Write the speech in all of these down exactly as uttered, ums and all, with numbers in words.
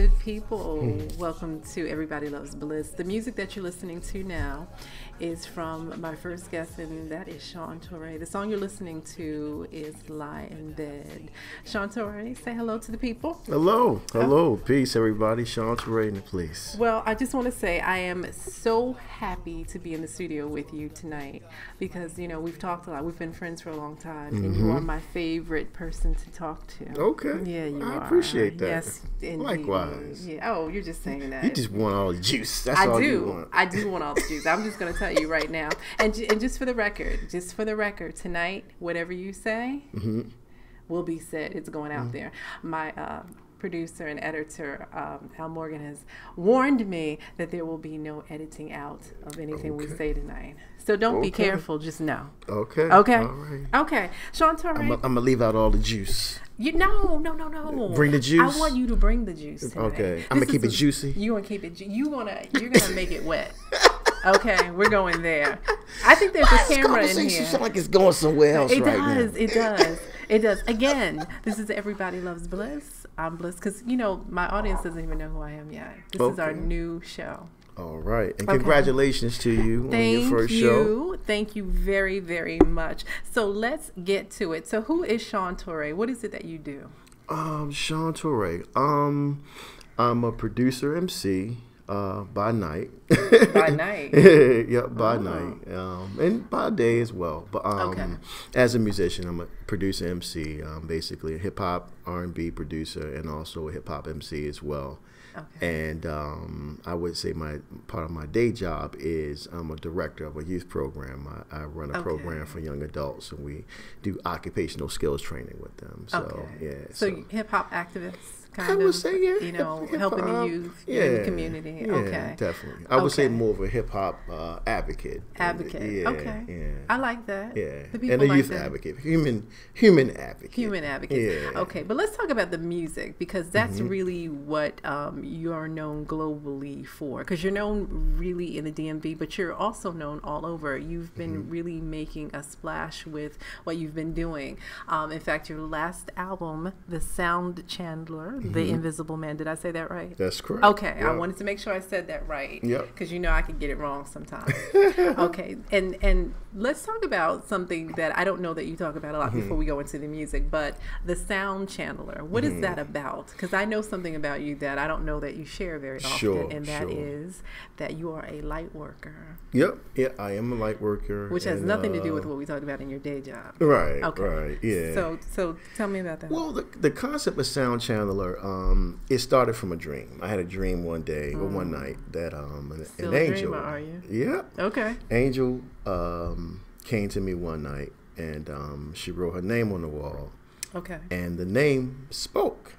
good people. Welcome to Everybody Loves Bliss. The music that you're listening to now is from my first guest, and that is Sean Torre. The song you're listening to is Lie in Bed. Sean Torre, say hello to the people. Hello. Hello. Peace, everybody. Sean Torre in the place. Well, I just want to say I am so happy to be in the studio with you tonight because, you know, we've talked a lot. We've been friends for a long time, mm-hmm. and you are my favorite person to talk to. Okay. Yeah, you I are. appreciate that. Yes, indeed. Likewise. Yeah. Oh, you're just saying that. You just want all the juice. That's I all do. you want. I do want all the juice. I'm just going to tell you right now. And, and just for the record, just for the record, tonight, whatever you say mm-hmm. will be said. It's going out mm-hmm. there. My uh, producer and editor, um, Al Morgan, has warned me that there will be no editing out of anything okay. we say tonight. So don't okay. be careful. Just know. Okay. Okay. All right. Okay. Sean Torre. I'm going to leave out all the juice. You no no no no. Bring the juice. I want you to bring the juice tonight. Okay. I'm gonna keep it juicy. You gonna keep it. Ju- you gonna you're gonna make it wet. Okay, we're going there. I think there's a camera in here. Feel like it's going somewhere else it right does, now. It does. It does. Again, this is Everybody Loves Bliss. I'm Bliss because you know my audience doesn't even know who I am yet. This okay. is our new show. All right. And okay. congratulations to you Thank on your first you. show. Thank you very, very much. So let's get to it. So who is Sean Torre? What is it that you do? Um, Sean Torre. Um, I'm a producer M C uh, by night. By night? Yeah, by oh. night. Um, and by day as well. But um, okay. as a musician, I'm a producer M C, um, basically a hip-hop R and B producer and also a hip-hop M C as well. Okay. And um, I would say my part of my day job is I'm a director of a youth program. I, I run a okay. program for young adults, and we do occupational skills training with them. So okay. yeah. So, so. hip hop activists, kind I would of, say, yeah, you know, hip, helping hip-hop, the youth yeah, in the community. Yeah, okay, definitely. I would okay. say more of a hip hop uh, advocate. Advocate. Yeah, okay. Yeah. I like that. Yeah. The people and a like youth that. advocate, human, human advocate. Human advocate. Yeah. Okay, but let's talk about the music because that's mm-hmm. really what um, you're known globally for. Because you're known really in the D M V, but you're also known all over. You've been mm-hmm. really making a splash with what you've been doing. Um, in fact, your last album, The Sound Chandler, mm-hmm. The Invisible Man. Did I say that right? That's correct. Okay, yeah. I wanted to make sure I said that right. Yep. Because you know I could get it wrong sometimes. Okay, and and let's talk about something that I don't know that you talk about a lot mm-hmm. before we go into the music, but The Sound Channeler. What mm-hmm. is that about? Because I know something about you that I don't know that you share very often, sure, and that sure. is that you are a light worker. Yep. Yeah, I am a light worker. Which has and, nothing uh, to do with what we talked about in your day job. Right. Okay. Right. Yeah. So so tell me about that. Well, the the concept of Sound Channeler, um, it started from a dream. I had a dream one day mm. or one night that um, an, Still an a angel. dreamer, are you? Yeah. Okay. Angel um, came to me one night, and um, she wrote her name on the wall. Okay. And the name spoke,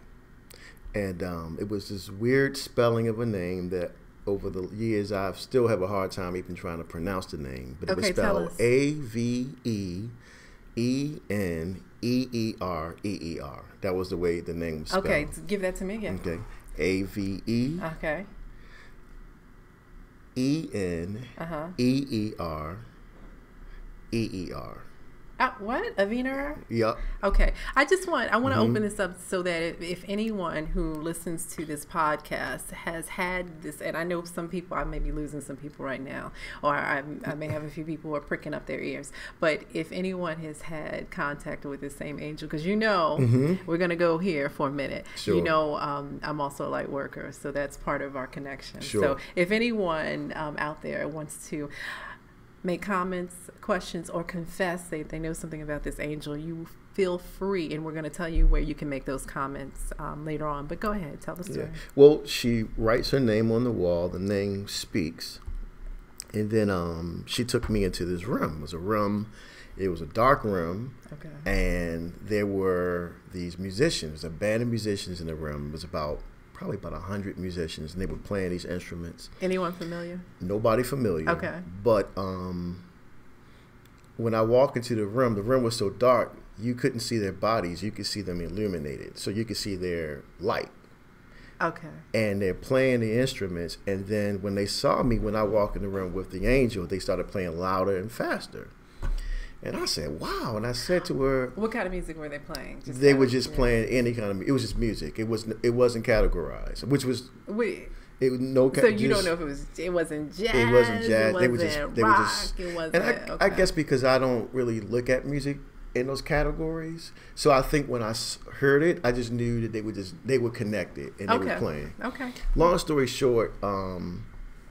and um, it was this weird spelling of a name that over the years I still have a hard time even trying to pronounce the name. But it okay, was spelled A V E E N E E R E E R. That was the way the name was spelled. Okay, give that to me again. Okay. A V E Okay. E N Uh-huh. E E R E E R. Uh, what? Avina? Yep. Okay. I just want, I want to mm-hmm. open this up so that if, if anyone who listens to this podcast has had this, and I know some people, I may be losing some people right now, or I, I may have a few people who are pricking up their ears, but if anyone has had contact with the same angel, because you know, mm-hmm. we're going to go here for a minute. Sure. You know, um, I'm also a light worker, so that's part of our connection. Sure. So if anyone um, out there wants to make comments, questions, or confess they, they know something about this angel, you feel free, and we're going to tell you where you can make those comments um, later on. But go ahead, tell the story. Yeah. Well, she writes her name on the wall. The name speaks. And then um, she took me into this room. It was a room. It was a dark room. Okay. And there were these musicians, a band of musicians in the room. It was about probably about a hundred musicians, and they were playing these instruments. Anyone familiar? Nobody familiar. Okay. But um, when I walked into the room, the room was so dark, you couldn't see their bodies. You could see them illuminated. So you could see their light. Okay. And they're playing the instruments. And then when they saw me, when I walked in the room with the angel, they started playing louder and faster. And I said, wow. And I said to her, what kind of music were they playing? Just they were just playing any kind of, it was just music. It was, it wasn't categorized, which was, Wait. It was no. So you just, don't know if it was, it wasn't jazz. It wasn't jazz. It wasn't they were just, they rock, were just, it wasn't, and I, okay. I guess because I don't really look at music in those categories. So I think when I heard it, I just knew that they were just, they were connected and they okay. were playing. Okay. Long story short, um,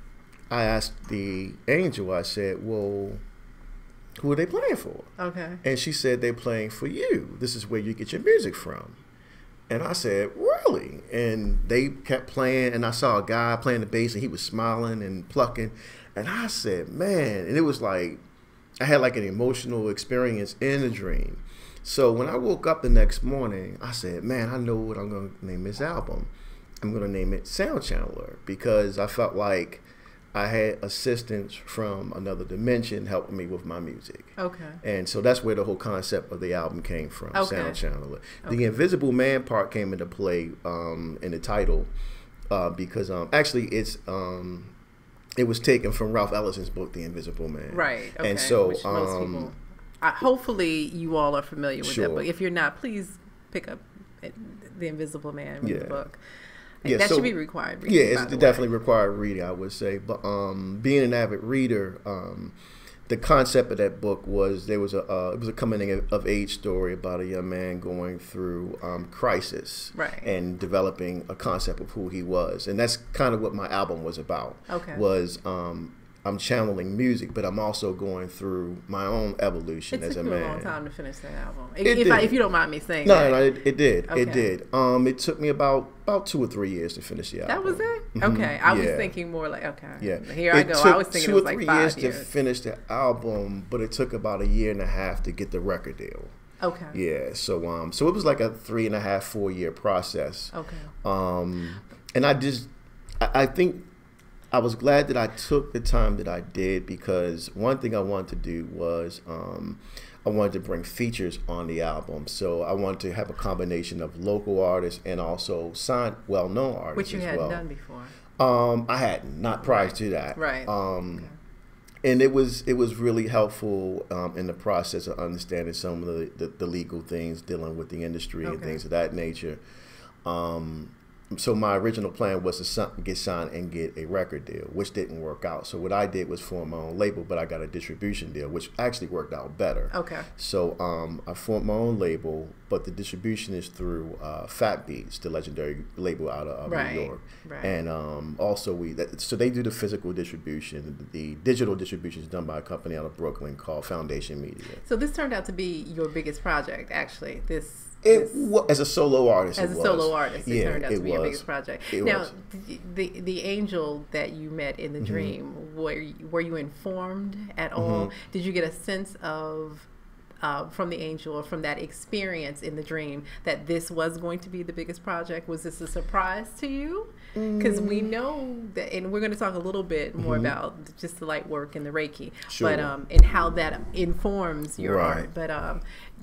I asked the angel, I said, well, who are they playing for? Okay. And she said, they're playing for you. This is where you get your music from. And I said, really? And they kept playing, and I saw a guy playing the bass, and he was smiling and plucking. And I said, man, and it was like, I had like an emotional experience in a dream. So when I woke up the next morning, I said, man, I know what I'm going to name this album. I'm going to name it Sound Channeler, because I felt like I had assistance from another dimension helping me with my music. Okay. And so that's where the whole concept of the album came from, okay. Sound Channeler. Okay. The Invisible Man part came into play um, in the title uh, because um, actually it's um, it was taken from Ralph Ellison's book, The Invisible Man. Right. Okay. And so Which most um, people, uh, hopefully you all are familiar with sure. that book. If you're not, please pick up The Invisible Man, read yeah. the book. Yeah, that so, should be required reading. Yeah, it's definitely required reading, I would say. But um, being an avid reader, um, the concept of that book was there was a uh, it was a coming of age story about a young man going through um, crisis, right. and developing a concept of who he was, and that's kind of what my album was about. Okay, was um, I'm channeling music, but I'm also going through my own evolution it as a man. It man. took you a long time to finish that album. It if, did. I, if you don't mind me saying no, that. No, no, it, it did. Okay. It did. Um, it took me about about two or three years to finish the album. That was it? Mm-hmm. Okay. I yeah. was thinking more like, okay. Yeah. Here it I go. Took I was thinking two it was or like three five years, years to finish the album, but it took about a year and a half to get the record deal. Okay. Yeah. So um, so it was like a three and a half, four year process. Okay. Um, and I just, I, I think. I was glad that I took the time that I did, because one thing I wanted to do was um, I wanted to bring features on the album. So I wanted to have a combination of local artists and also signed well-known artists. Which you as hadn't well. done before. Um, I hadn't, not prior right. to that. Right. Um, okay. And it was it was really helpful um, in the process of understanding some of the, the, the legal things dealing with the industry okay. and things of that nature. Um, So my original plan was to get signed and get a record deal, which didn't work out. So what I did was form my own label, but I got a distribution deal, which actually worked out better. Okay. So um, I formed my own label, but the distribution is through uh, Fat Beats, the legendary label out of uh, right. New York. Right. And um, also we, that, so they do the physical distribution. The digital distribution is done by a company out of Brooklyn called Foundation Media. So this turned out to be your biggest project, actually. This. It was, as a solo artist. As it a was. solo artist, it yeah, turned out to it be your was. biggest project. It now, was. the the angel that you met in the Mm-hmm. dream, were you, were you informed at all? Mm-hmm. Did you get a sense of uh, from the angel or from that experience in the dream that this was going to be the biggest project? Was this a surprise to you? Because we know that, and we're going to talk a little bit more Mm-hmm. about just the light work and the Reiki, Sure. but um, and how that informs your Right. art. But um,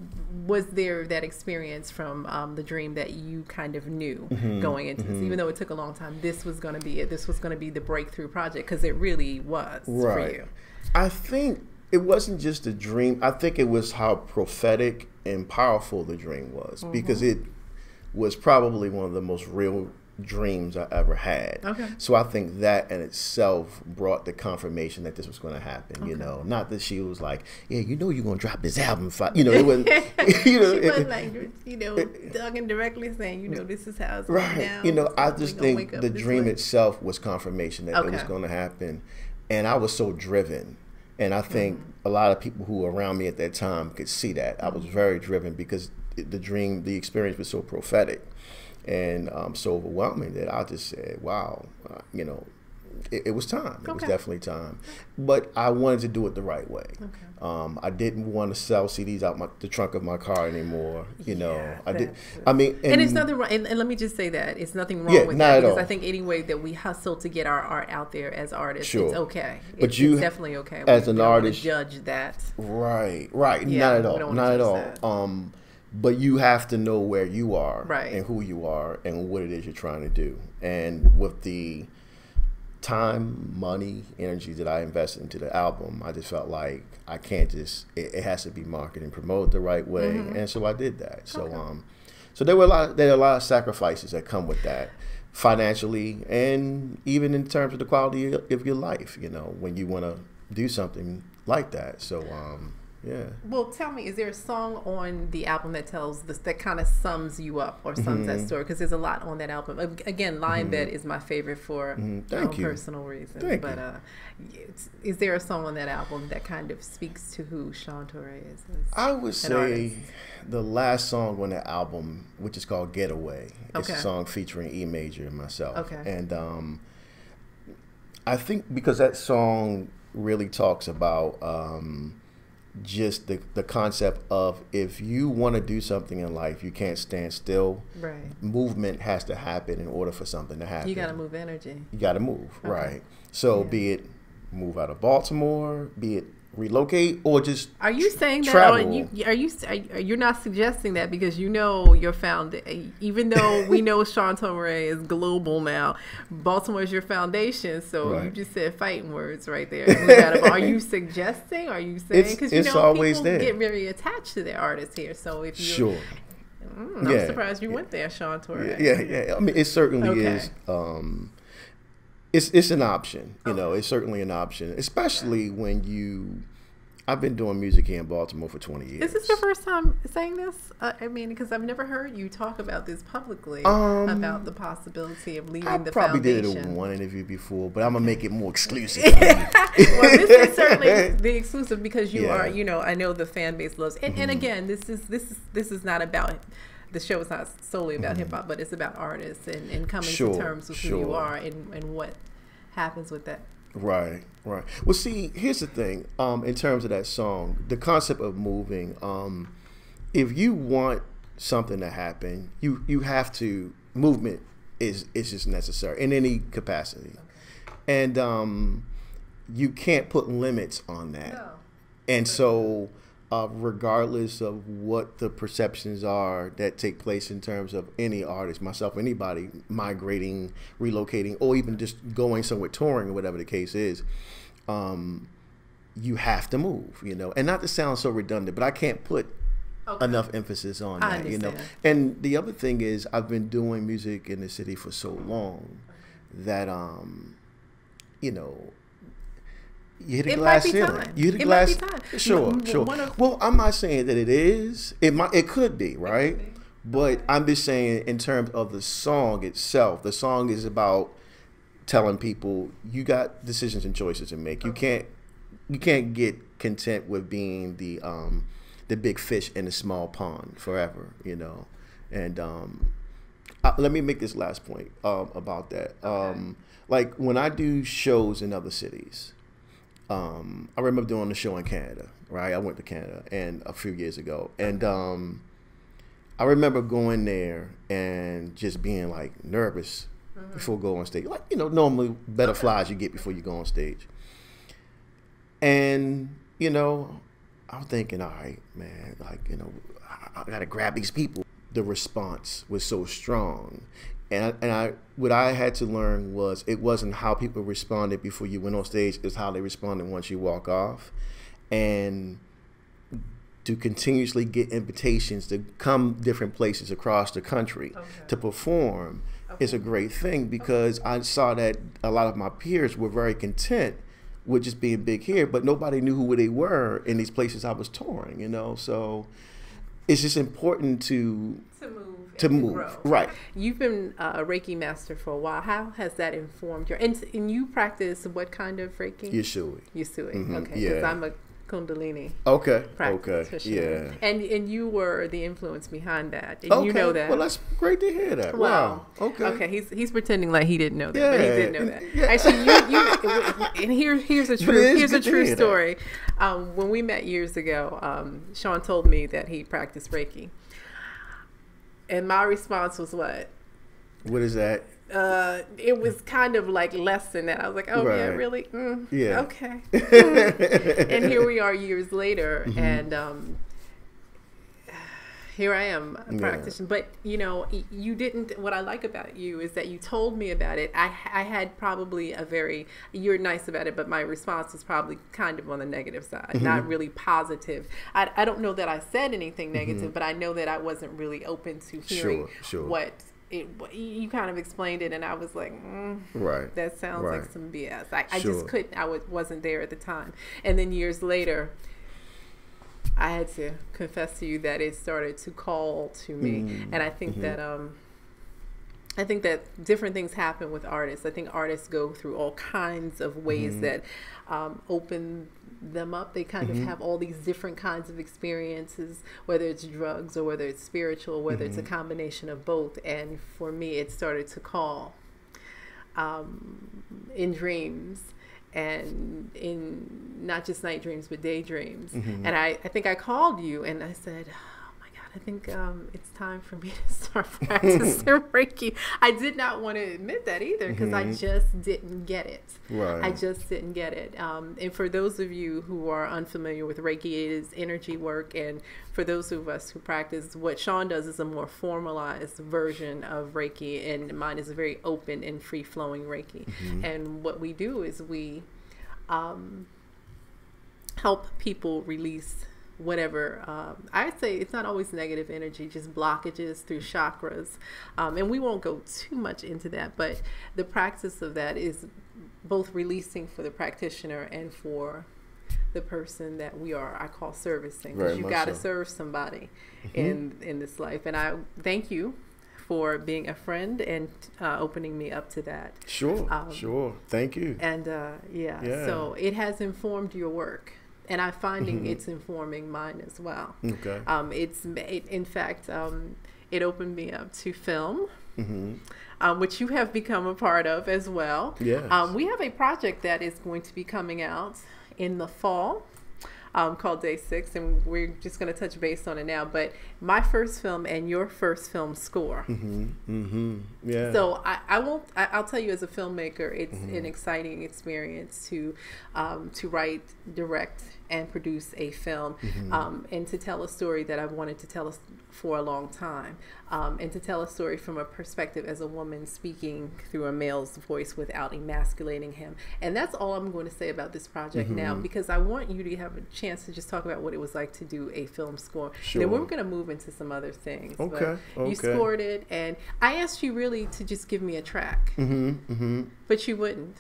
was there that experience from um, the dream that you kind of knew Mm-hmm. going into this, even though it took a long time? This was going to be it. This was going to be the breakthrough project, because it really was Right. for you. I think it wasn't just a dream. I think it was how prophetic and powerful the dream was, Mm-hmm. because it was probably one of the most real dreams I ever had. Okay. So I think that in itself brought the confirmation that this was going to happen. Okay. You know, not that she was like, "Yeah, you know, you're going to drop this album." Fi-. You know, it wasn't. You know, She it, wasn't like, you know, talking directly saying, you know, this is how it's going right. down. You know, I We just gonna think wake up the this dream way. itself was confirmation that it was Okay. going to happen, and I was so driven. And I think Mm-hmm. a lot of people who were around me at that time could see that. I was very driven because the dream, the experience was so prophetic and um, so overwhelming that I just said, wow, uh, you know, it, it was time. It was Okay. definitely time. But I wanted to do it the right way. Okay. Um, I didn't want to sell C Ds out my, the trunk of my car anymore. You know, Yeah, I did. that's- I mean, And, it's nothing wrong. And, and let me just say that it's nothing wrong Yeah, with not that, at because all. I think any way that we hustle to get our art out there as artists, Sure. it's okay. But it's, you, it's definitely okay. as we, an we don't wanna artist- judge that. Right, right. Yeah, not at we all. don't wanna Not at judge all. that. Um, but you have to know where you are Right. and who you are and what it is you're trying to do. And with the time, money, energy that I invested into the album, I just felt like I can't just, it, it has to be marketed and promoted the right way. Mm-hmm. And so I did that. So, okay. um, so there were a lot, there are a lot of sacrifices that come with that, financially, and even in terms of the quality of your life, you know, when you want to do something like that. So, um, yeah. Well, tell me, is there a song on the album that tells this, that kind of sums you up or sums mm-hmm. that story? Because there's a lot on that album. Again, Lion mm-hmm. Bed is my favorite for mm-hmm. Thank you. personal reasons. Thank but uh, is there a song on that album that kind of speaks to who Sean Torre is? I would say artist? the last song on the album, which is called Getaway. It's okay. a song featuring E Major and myself. Okay. And um, I think because that song really talks about um, just the, the concept of if you want to do something in life, you can't stand still. Right. Movement has to happen in order for something to happen. You got to move energy. You got to move, okay. right. So yeah. be it move out of Baltimore, be it relocate, or just are you saying travel. that? Are you are you are, you're not suggesting that because you know your foundation. Even though we know Sean Torre is global now, Baltimore is your foundation. So right. you just said fighting words right there. Gotta, are you suggesting? Are you saying because you know always people there. get very attached to their artists here? So if you sure. Mm, I'm yeah. surprised you yeah. went there, Sean Torre. Yeah, yeah, yeah. I mean, it certainly okay. is. Um, It's it's an option, you okay. know. It's certainly an option, especially okay. when you. I've been doing music here in Baltimore for twenty years. Is this your first time saying this? Uh, I mean, because I've never heard you talk about this publicly um, about the possibility of leaving I the probably foundation. did it in one interview before, but I'm gonna make it more exclusive. Well, this is certainly the exclusive because you yeah. are, you know, I know the fan base loves, and, mm-hmm. and again, this is this is this is not about. The show is not solely about mm-hmm. hip hop, but it's about artists and, and coming sure, to terms with sure. who you are and, and what happens with that. Right, right. Well, see, here's the thing. Um, in terms of that song, the concept of moving. Um, if you want something to happen, you you have to. Movement is is just necessary in any capacity, okay. and um, you can't put limits on that. No. And so. Uh, regardless of what the perceptions are that take place in terms of any artist, myself, anybody migrating, relocating, or even just going somewhere touring or whatever the case is, um, you have to move, you know. And not to sound so redundant, but I can't put okay. enough emphasis on I that, you know. understand. And the other thing is I've been doing music in the city for so long that, um, you know, you hit a it glass might be ceiling. time. You hit a it glass. Might be time. Sure, One sure. of, well, I'm not saying that it is. It might. It could be, right? Could be. But I'm just saying, in terms of the song itself, the song is about telling people you got decisions and choices to make. You can't. You can't get content with being the um, the big fish in a small pond forever. You know, and um, uh, let me make this last point um, about that. Okay. Um, like when I do shows in other cities. Um, I remember doing a show in Canada, right? I went to Canada and a few years ago, and um, I remember going there and just being like nervous mm-hmm. before going on stage, like you know, normally butterflies you get before you go on stage. And you know, I'm thinking, all right, man, like you know, I, I gotta grab these people. The response was so strong. And I, and I, what I had to learn was it wasn't how people responded before you went on stage; it's how they responded once you walk off. And to continuously get invitations to come different places across the country okay. to perform okay. is a great thing because okay. I saw that a lot of my peers were very content with just being big here, but nobody knew who they were in these places I was touring. You know, so it's just important to to move. To move, grow. Right. You've been uh, a Reiki master for a while. How has that informed your, and, and you practice what kind of Reiki? Usui. Usui, mm-hmm. okay. Because yeah. I'm a Kundalini okay. Okay. Yeah. And and you were the influence behind that. And okay. you know that. Well, that's great to hear that. Wow. wow. Okay. Okay. He's he's pretending like he didn't know that, yeah. but he did know that. Yeah. Actually, you, you and here here's a true here's a true story. Um, when we met years ago, um, Sean told me that he practiced Reiki. And my response was what? What is that? Uh, it was kind of like less than that. I was like, oh, right. yeah, really? Mm, yeah. Okay. Mm. And here we are years later. Mm-hmm. And um, here I am, a Yeah. practitioner. But you know, y- you didn't. What I like about you is that you told me about it. I I had probably a very you're nice about it, but my response was probably kind of on the negative side, Mm-hmm. not really positive. I I don't know that I said anything negative, but I know that I wasn't really open to hearing Sure, sure. what it. You kind of explained it, and I was like, mm, Right. that sounds Right. like some B S. I, I Sure. just couldn't. I was, wasn't there at the time. And then years later, I had to confess to you that it started to call to me. Mm. And I think Mm-hmm. that um, I think that different things happen with artists. I think artists go through all kinds of ways Mm-hmm. that um, open them up. They kind Mm-hmm. of have all these different kinds of experiences, whether it's drugs or whether it's spiritual, whether it's a Mm-hmm. combination of both. And for me, it started to call um, in dreams and in not just night dreams, but daydreams. Mm-hmm. And I, I think I called you and I said, oh my God, I think um, it's time for me to start practicing Reiki. I did not want to admit that either because I Mhm. just didn't get it. Right. I just didn't get it. Um, and for those of you who are unfamiliar with Reiki, it is energy work. And for those of us who practice, what Sean does is a more formalized version of Reiki, and mine is a very open and free-flowing Reiki. Mm-hmm. And what we do is we um, help people release whatever. Um, I'd say it's not always negative energy, just blockages through chakras. Um, and we won't go too much into that, but the practice of that is both releasing for the practitioner and for the person that we are, I call servicing, Very because you much got to so. serve somebody Mm-hmm. in in this life. And I thank you for being a friend and uh, opening me up to that. Sure. Um, sure. Thank you. And uh, yeah, Yeah. so it has informed your work, and I'm finding Mhm. it's informing mine as well. Okay. Um, it's it, in fact, um, it opened me up to film, Mm-hmm. um, which you have become a part of as well. Yes. Um, we have a project that is going to be coming out in the fall. Um, called Day Six, and we're just going to touch base on it now. But my first film and your first film score. Mm-hmm. Mm-hmm. Yeah. So I, I won't. I, I'll tell you, as a filmmaker, it's Mhm. an exciting experience to um, to write, direct, and produce a film, Mhm. um, and to tell a story that I've wanted to tell us for a long time, um, and to tell a story from a perspective as a woman speaking through a male's voice without emasculating him. And that's all I'm going to say about this project now, Mhm. because I want you to have a chance to just talk about what it was like to do a film score. Sure. Then we're going to move into some other things. but Okay, You okay. scored it, and I asked you really to just give me a track, Mm-hmm. Mm-hmm. but you wouldn't.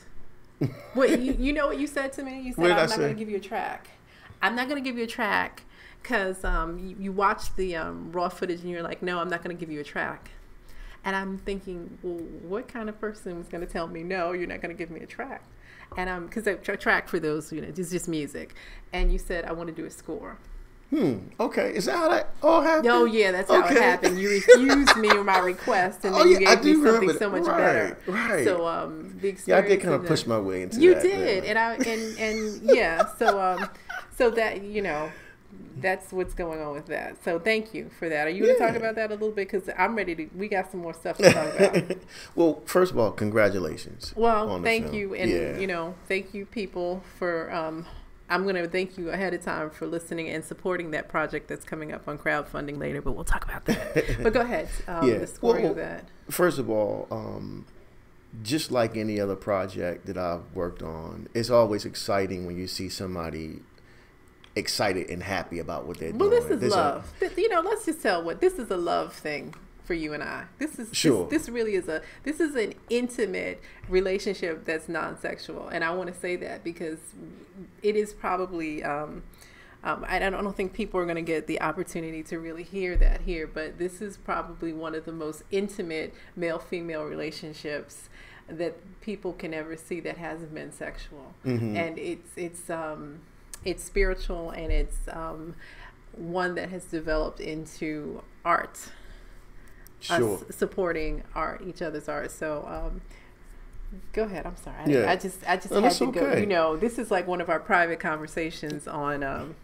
What you, you know what you said to me? You said, What did I'm I not say? going to give you a track. I'm not going to give you a track because um, you, you watched the um, raw footage and you're like, no, I'm not going to give you a track. And I'm thinking, well, what kind of person was going to tell me, no, you're not going to give me a track? And I'm, because a track for those, you know, it's just music. And you said, I want to do a score. Hmm. Okay. Is that how that all happened? Oh, yeah, that's how Okay. it happened. You refused me my request, and Oh, then you yeah, I gave me do something remember so that. much Right, better. right. So, um, the experience Yeah, I did kind of that- push my way into You that. did, yeah. and I and and yeah. So, um, so that you know, that's what's going on with that. So, thank you for that. Are you going to Yeah. talk about that a little bit? Because I'm ready to. We got some more stuff to talk about. Well, first of all, congratulations. Well, on the thank film. you, and Yeah. you know, thank you, people, for. Um, I'm going to thank you ahead of time for listening and supporting that project that's coming up on crowdfunding later, but we'll talk about that. But go ahead, um, Yeah. the story Well, of that. First of all, um, just like any other project that I've worked on, it's always exciting when you see somebody excited and happy about what they're Well, doing. this is There's a- love. Th- you know, let's just tell what this is a love thing for you and I. This is Sure. This, this really is a. This is an intimate relationship that's non-sexual, and I want to say that because it is probably. Um, um, I don't, I don't think people are going to get the opportunity to really hear that here, but this is probably one of the most intimate male-female relationships that people can ever see that hasn't been sexual, Mhm. and it's it's um, it's spiritual, and it's um, one that has developed into art, Sure. us supporting art, each other's art. So um, go ahead. I'm sorry. I, Yeah. I just I just No, had that's to go. okay. You know, this is like one of our private conversations on um,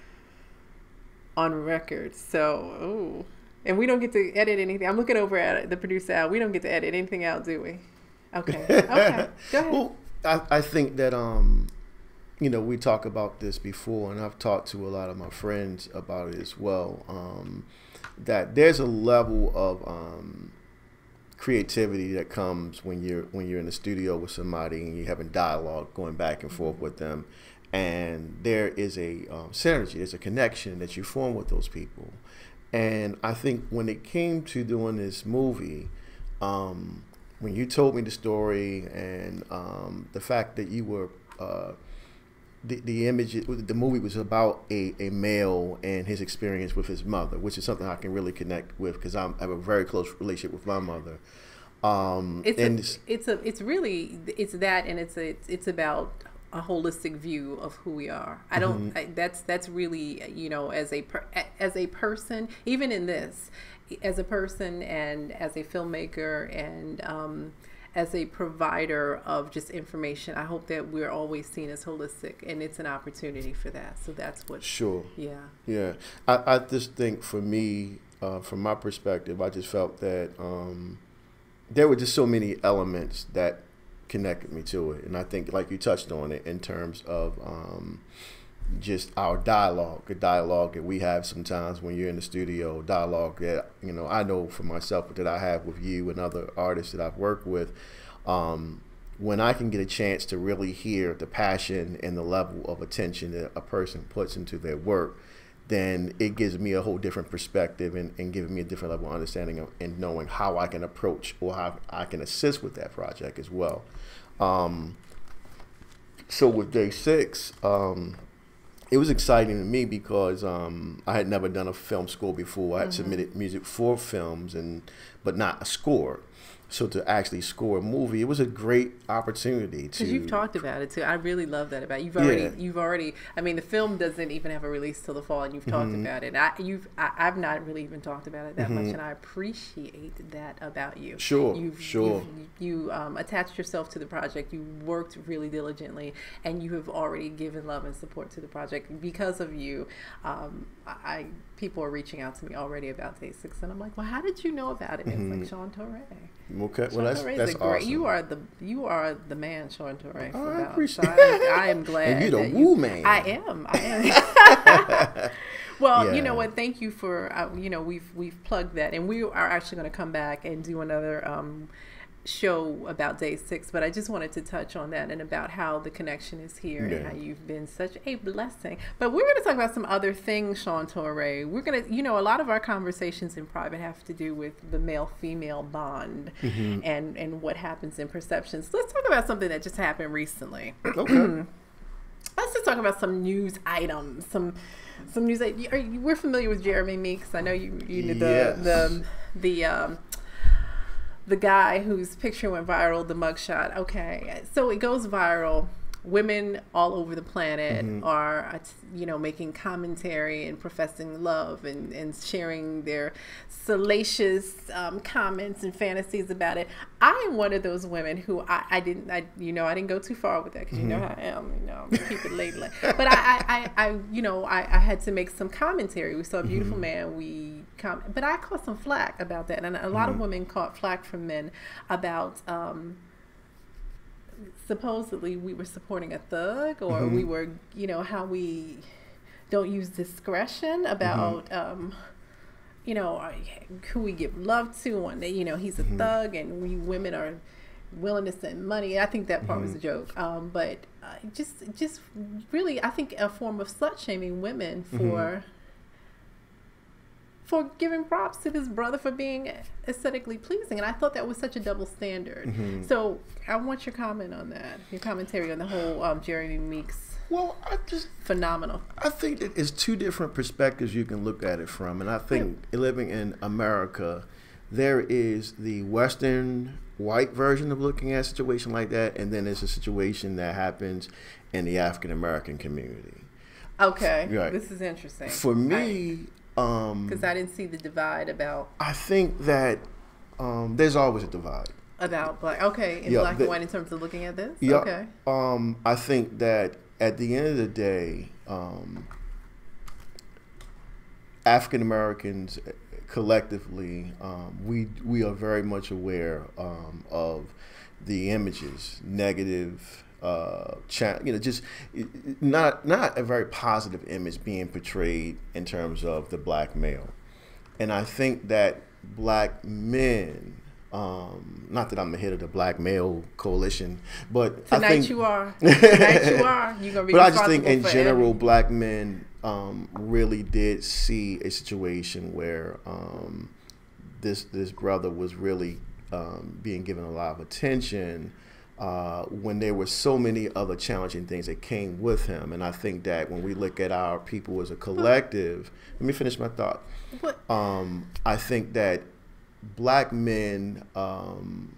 on record. So ooh. And we don't get to edit anything. I'm looking over at the producer Al. We don't get to edit anything out, do we? Okay. Okay. Go ahead. Well, I, I think that, um, you know, we talked about this before, and I've talked to a lot of my friends about it as well. Um, that there's a level of um, creativity that comes when you're when you're in the studio with somebody and you're having dialogue going back and forth with them, and there is a um, synergy, there's a connection that you form with those people. And I think when it came to doing this movie, um, when you told me the story and um, the fact that you were uh, the, the image, the movie was about a, a male and his experience with his mother, which is something I can really connect with because I have a very close relationship with my mother. Um, it's and a, it's a, it's really, it's that, and it's a, it's about a holistic view of who we are. I don't, mm-hmm. I, that's, that's really, you know, as a, per, as a person, even in this, as a person and as a filmmaker and, um, as a provider of just information, I hope that we're always seen as holistic, and it's an opportunity for that. So that's what. Sure. Yeah. Yeah. I, I just think for me, uh, from my perspective, I just felt that um, there were just so many elements that connected me to it, and I think, like you touched on it, in terms of um, just our dialogue, the dialogue that we have sometimes when you're in the studio, dialogue that, you know, I know for myself that I have with you and other artists that I've worked with. Um, when I can get a chance to really hear the passion and the level of attention that a person puts into their work, then it gives me a whole different perspective and, and giving me a different level of understanding of, and knowing how I can approach or how I can assist with that project as well. Um, so with Day Six, um, it was exciting to me because um, I had never done a film score before. I had mm-hmm. submitted music for films, and but not a score. So to actually score a movie, it was a great opportunity to. Because you've talked about it too. I really love that about you. You've already, yeah. you've already. I mean, the film doesn't even have a release till the fall, and you've talked mm-hmm. about it. I, you've, I, I've not really even talked about it that mm-hmm. much, and I appreciate that about you. Sure, you've, sure. You've, you um, attached yourself to the project. You worked really diligently, and you have already given love and support to the project. Because of you, um, I people are reaching out to me already about Day Six, and I'm like, well, how did you know about it? And mm-hmm. it's like Sean Torre. Okay, well that's Torre that's great, awesome. You are the you are the man, Sean Torre. Oh, I appreciate. So I, I am glad. And you're the that woo you, man. I am. I am. Well, yeah. you know what? Thank you for uh, you know we've we've plugged that, and we are actually going to come back and do another um, show about Day Six. But I just wanted to touch on that and about how the connection is here yeah. and how you've been such a blessing. But we're going to talk about some other things, Sean Torre. We're going to, you know, a lot of our conversations in private have to do with the male-female bond mm-hmm. and and what happens in perceptions. Let's talk about something that just happened recently. Okay. Let's just talk about some news items. Some some news. Are you, we're familiar with Jeremy Meeks. I know you. You know the yes. the the. Um, the guy whose picture went viral, the mugshot. Okay, so it goes viral. Women all over the planet mm-hmm. are, you know, making commentary and professing love and, and sharing their salacious um, comments and fantasies about it. I am one of those women who I, I didn't, I, you know, I didn't go too far with that because mm-hmm. you know how I am, you know, keep it ladylike. But I, I, I, I, you know, I, I had to make some commentary. We saw a beautiful mm-hmm. man. We com- but I caught some flack about that, and a lot mm-hmm. of women caught flack from men about. Um, supposedly we were supporting a thug or mm-hmm. we were, you know, how we don't use discretion about, mm-hmm. um, you know, who we give love to. One day, you know, he's a mm-hmm. thug and we women are willing to send money. I think that part mm-hmm. was a joke. Um, but uh, just, just really, I think a form of slut shaming women for, mm-hmm. for giving props to this brother for being aesthetically pleasing. And I thought that was such a double standard. Mm-hmm. So I want your comment on that, your commentary on the whole um, Jeremy Meeks. Well, I just... Phenomenal. I think that it's two different perspectives you can look at it from. And I think yeah. living in America, there is the Western white version of looking at a situation like that. And then there's a situation that happens in the African-American community. Okay. Right. This is interesting. For me... I, Because um, I didn't see the divide about. I think that um, there's always a divide about black. Okay, in yeah, black the, and white in terms of looking at this. Yeah, okay. Um, I think that at the end of the day, um, African Americans collectively, um, we we are very much aware um, of the images, negative. Uh, cha- you know, just not not a very positive image being portrayed in terms of the black male. And I think that black men, um, not that I'm the head of the Black Male Coalition, but Tonight I think you are. Tonight you are. You're gonna be. But I just think in for general, every... black men um, really did see a situation where um, this this brother was really um, being given a lot of attention uh, when there were so many other challenging things that came with him. And I think that when we look at our people as a collective, let me finish my thought. What? Um, I think that black men um,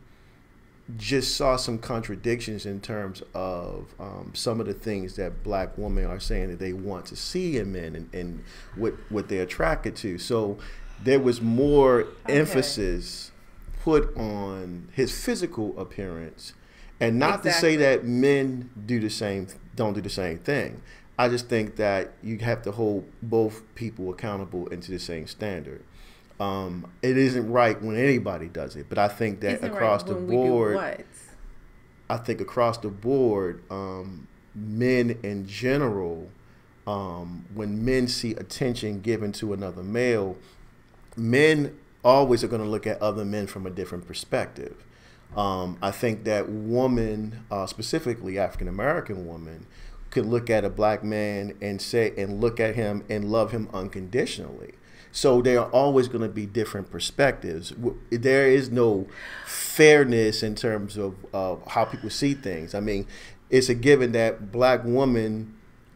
just saw some contradictions in terms of um, some of the things that black women are saying that they want to see in men and, and what, what they're attracted to. So there was more okay. emphasis put on his physical appearance, and not exactly. to say that men do the same, don't do the same thing. I just think that you have to hold both people accountable into the same standard. Um, it isn't right when anybody does it, but I think that isn't across right the when board, we do what? I think across the board, um, men in general, um, when men see attention given to another male, men always are going to look at other men from a different perspective. Um, I think that woman, uh, specifically African-American woman, could look at a black man and say, and look at him and love him unconditionally. So there are always going to be different perspectives. There is no fairness in terms of uh, how people see things. I mean, it's a given that black women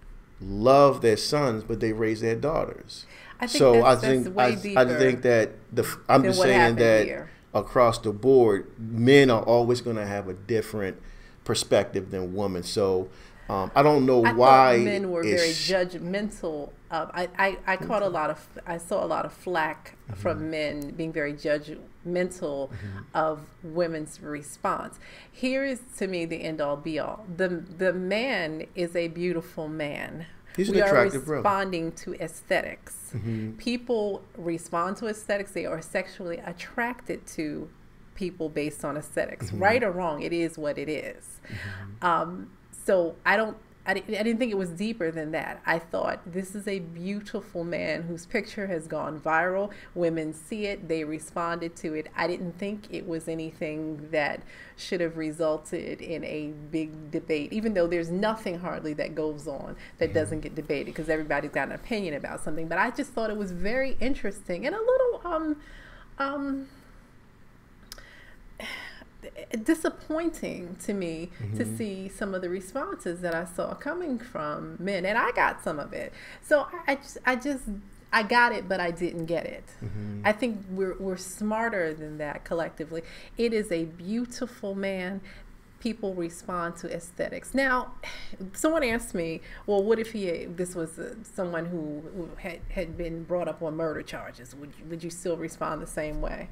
love their sons, but they raise their daughters. I think so that's, I that's think way I, deeper I think that the I'm just saying that here. across the board, men are always going to have a different perspective than women. So. Um, I don't know I why men were very judgmental. Of, I, I, I caught a lot of, I saw a lot of flack mm-hmm. from men being very judgmental mm-hmm. of women's response. Here is to me the end all be all. The the man is a beautiful man. He's we an are attractive responding brother. to aesthetics. Mm-hmm. People respond to aesthetics. They are sexually attracted to people based on aesthetics. Mm-hmm. Right or wrong, it is what it is. Mm-hmm. Um, So I don't, I didn't, I didn't think it was deeper than that. I thought this is a beautiful man whose picture has gone viral. Women see it, they responded to it. I didn't think it was anything that should have resulted in a big debate, even though there's nothing hardly that goes on that doesn't get debated because everybody's got an opinion about something. But I just thought it was very interesting and a little, um, um, disappointing to me mm-hmm. to see some of the responses that I saw coming from men, and I got some of it. So I, I just, I just, I got it, but I didn't get it. Mm-hmm. I think we're we're smarter than that collectively. It is a beautiful man. People respond to aesthetics. Now, someone asked me, well, what if he, this was uh, someone who, who had, had been brought up on murder charges? Would you, would you still respond the same way?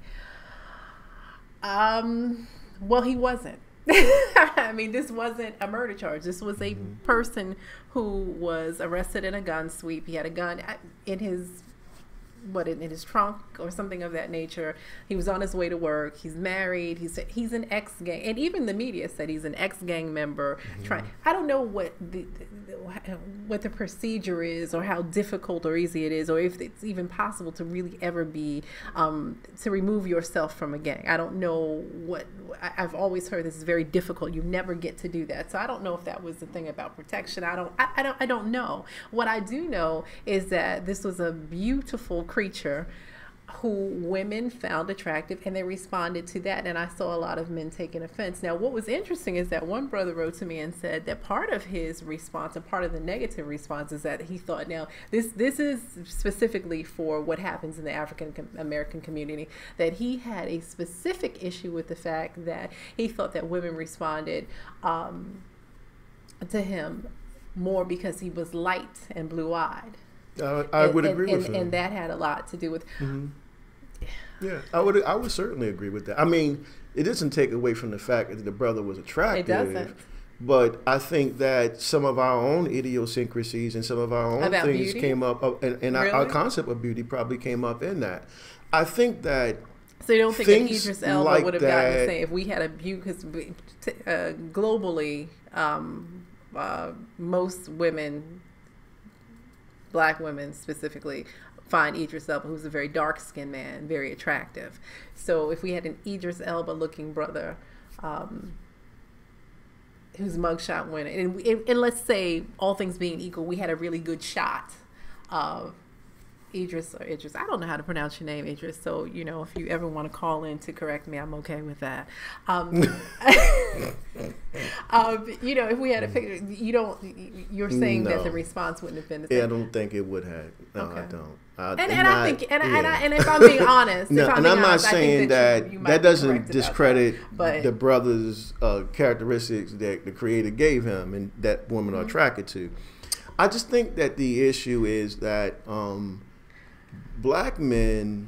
Um, well, he wasn't. I mean, this wasn't a murder charge. This was a mm-hmm. person who was arrested in a gun sweep. He had a gun in his, what, in his trunk or something of that nature. He was on his way to work. He's married. He's he's an ex-gang, and even the media said he's an ex-gang member. Mm-hmm. Trying, I don't know what the, the what the procedure is, or how difficult or easy it is, or if it's even possible to really ever be um, to remove yourself from a gang. I don't know what. I, I've always heard this is very difficult. You never get to do that. So I don't know if that was the thing about protection. I don't. I, I don't. I don't know. What I do know is that this was a beautiful creature who women found attractive, and they responded to that. And I saw a lot of men taking offense. Now, what was interesting is that one brother wrote to me and said that part of his response, and part of the negative response, is that he thought, now this this is specifically for what happens in the African American community, that he had a specific issue with the fact that he thought that women responded um, to him more because he was light and blue-eyed. Uh, I and, would and, agree and, with him. And that had a lot to do with... Mm-hmm. Yeah, I would I would certainly agree with that. I mean, it doesn't take away from the fact that the brother was attractive. It doesn't. But I think that some of our own idiosyncrasies and some of our own About things beauty? came up, uh, and, and Really? our, our concept of beauty probably came up in that. I think that... So you don't think that things Idris Elba like would have gotten the that- same if we had a beauty? Because uh, globally, um, uh, most women, black women specifically, find Idris Elba, who's a very dark-skinned man, very attractive. So if we had an Idris Elba-looking brother, um, whose mugshot went, and, and, and let's say all things being equal, we had a really good shot of Idris or Idris. I don't know how to pronounce your name, Idris. So, you know, if you ever want to call in to correct me, I'm okay with that. Um, um, you know, if we had a picture, you don't, you're saying no. that the response wouldn't have been the same. Yeah, I don't think it would have. No, okay. I don't. I, and, and, and I, I think, and, yeah. and, I, and if I'm being honest, no, if I'm and being I'm not honest, saying that that you, you that doesn't discredit that, but, the brother's uh, characteristics that the creator gave him and that women mm-hmm. are attracted to. I just think that the issue is that um, black men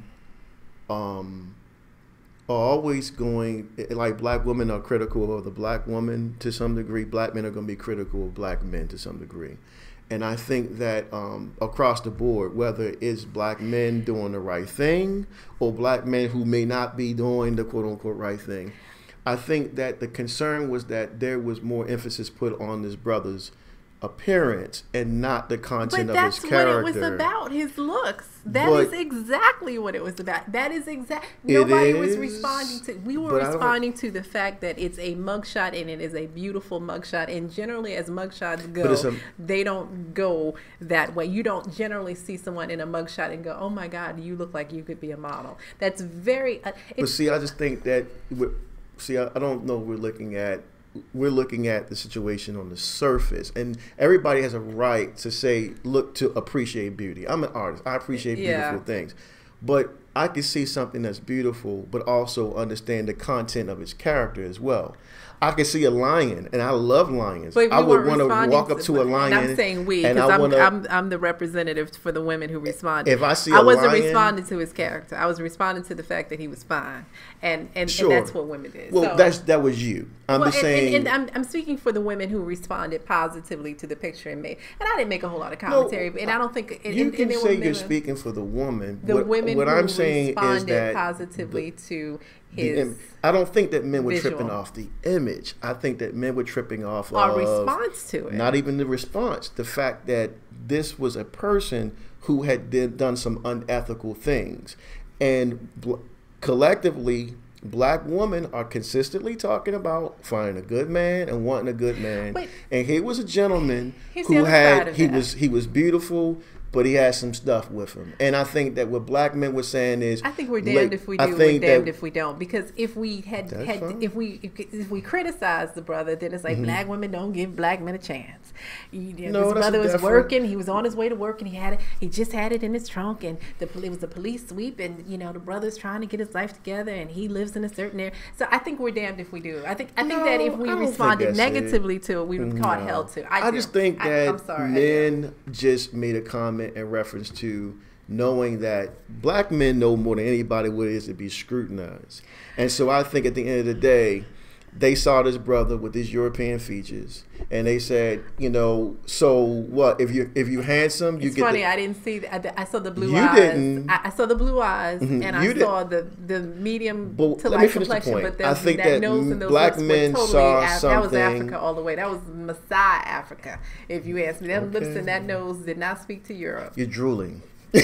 um, are always going, like black women are critical of the black woman to some degree. Black men are going to be critical of black men to some degree. And I think that um, across the board, whether it's black men doing the right thing or black men who may not be doing the quote unquote right thing, I think that the concern was that there was more emphasis put on this brother's appearance and not the content but of his character. But that's what it was about, his looks. That but is exactly what it was about. That is exact. Nobody is, was responding to. We were responding to the fact that it's a mugshot and it is a beautiful mugshot. And generally, as mugshots go, a, they don't go that way. You don't generally see someone in a mugshot and go, "Oh my God, you look like you could be a model." That's very. Uh, but see, I just think that. See, I, I don't know. We're looking at. We're looking at the situation on the surface, and everybody has a right to say, look, to appreciate beauty. I'm an artist. I appreciate beautiful yeah. things, but I can see something that's beautiful, but also understand the content of its character as well. I can see a lion, and I love lions. But I would want to walk up to a lion. And I'm saying we, because I'm, wanna, I'm I'm the representative for the women who responded. If I see a I wasn't lion, responding to his character. I was responding to the fact that he was fine, and and, sure. and that's what women did. Well, so, that's that was you. I'm well, just and, saying. And, and I'm I'm speaking for the women who responded positively to the picture and made. And I didn't make a whole lot of commentary, no, and I don't think and, you and, can and say you're speaking for the woman. The what, women what who I'm saying responded is that positively the, to. His I don't think that men were visual. tripping off the image. I think that men were tripping off Our of response to it. Not even the response. The fact that this was a person who had did, done some unethical things. And bl- collectively, black women are consistently talking about finding a good man and wanting a good man. But and he was a gentleman Here's who had he that. was he was beautiful, but he had some stuff with him. And I think that what black men were saying is, I think we're damned if we do, we're damned if we don't. Because if we had, had if we if, if we criticize the brother, then it's like mm-hmm. black women don't give black men a chance. You know, no, his brother was different. working. He was on his way to work, and he had it. He just had it in his trunk, and the it was a police sweep, and you know the brother's trying to get his life together, and he lives in a certain area. So I think we're damned if we do. I think I think no, that if we responded negatively it. to it, we would be caught no. hell to. I, I just think I, that I'm sorry, men just made a comment in reference to. Knowing that black men know more than anybody what it is to be scrutinized. And so I think at the end of the day, they saw this brother with his European features, and they said, you know, so what? If you if you handsome, you it's get. It's funny. The, I didn't see. The, I, I saw the blue you eyes. Didn't, I, I saw the blue eyes, mm-hmm, and I saw the the medium but to let me light finish the complexion. point. But the, I think that, that nose and those black lips men were totally saw Af- something. That was Africa all the way. That was Maasai Africa. If you ask me, them okay. lips and that nose did not speak to Europe. You're drooling.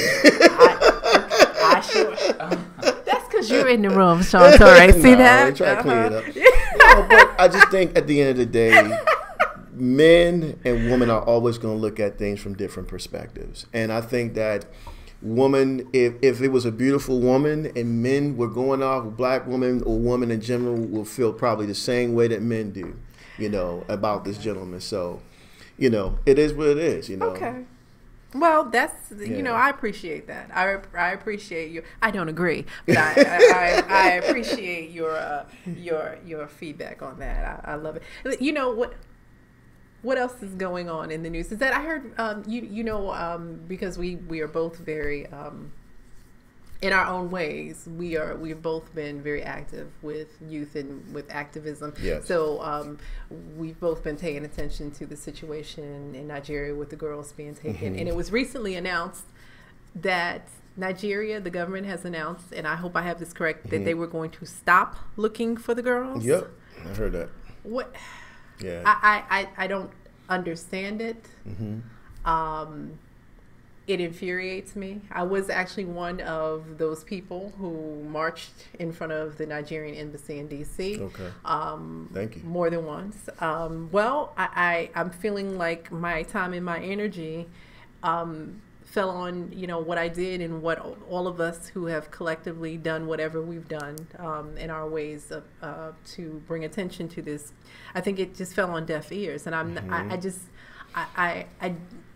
I, I sure. That's because you're in the room, Sean Torre. See no, that? Try to clean uh-huh. it up. No, but I just think at the end of the day, men and women are always going to look at things from different perspectives. And I think that woman, if, if it was a beautiful woman and men were going off, black women or women in general will feel probably the same way that men do, you know, about this gentleman. So, you know, it is what it is, you know. Okay. Well, that's, you yeah. know, I appreciate that. I, I appreciate your, I don't agree, but I, I, I, I appreciate your, uh, your, your feedback on that. I, I love it. You know, what, what else is going on in the news is that I heard, um, you, you know, um, because we, we are both very, um, in our own ways, we are, we've both been very active with youth and with activism. Yes. So um, we've both been paying attention to the situation in Nigeria with the girls being taken. Mm-hmm. And it was recently announced that Nigeria, the government has announced, and I hope I have this correct, mm-hmm. that they were going to stop looking for the girls. Yep, I heard that. What? Yeah. I, I, I don't understand it. Mm-hmm. Um, it infuriates me. I was actually one of those people who marched in front of the Nigerian embassy in D C. Okay. Um, Thank you. More than once. Um, well, I, I, I'm feeling like my time and my energy um, fell on, you know, what I did and what all of us who have collectively done whatever we've done um, in our ways of, uh, to bring attention to this. I think it just fell on deaf ears. And I'm, mm-hmm. I, I just, I, I, I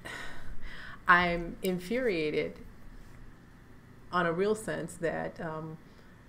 I'm infuriated on a real sense that um,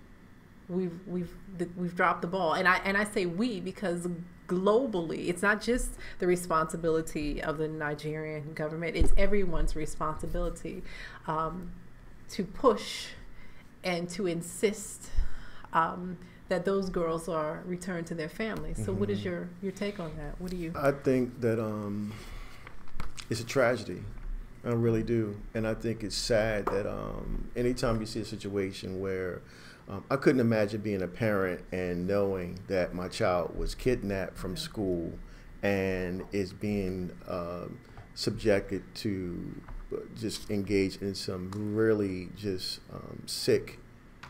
we've we've we've dropped the ball, and I and I say we because globally, it's not just the responsibility of the Nigerian government; it's everyone's responsibility um, to push and to insist um, that those girls are returned to their families. So, mm-hmm. what is your your take on that? What do you? I think that um, it's a tragedy. I really do. And I think it's sad that um, anytime you see a situation where um, I couldn't imagine being a parent and knowing that my child was kidnapped from school and is being um, subjected to just engage in some really just um, sick,